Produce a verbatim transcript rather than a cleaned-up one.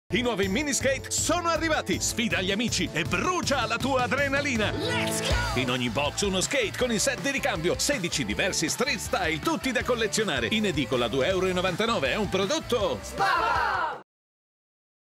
I nuovi mini skate sono arrivati! Sfida gli amici e brucia la tua adrenalina! Let's go! In ogni box uno skate con il set di ricambio, sedici diversi street style, tutti da collezionare. In edicola due e novantanove euro, è un prodotto Spava!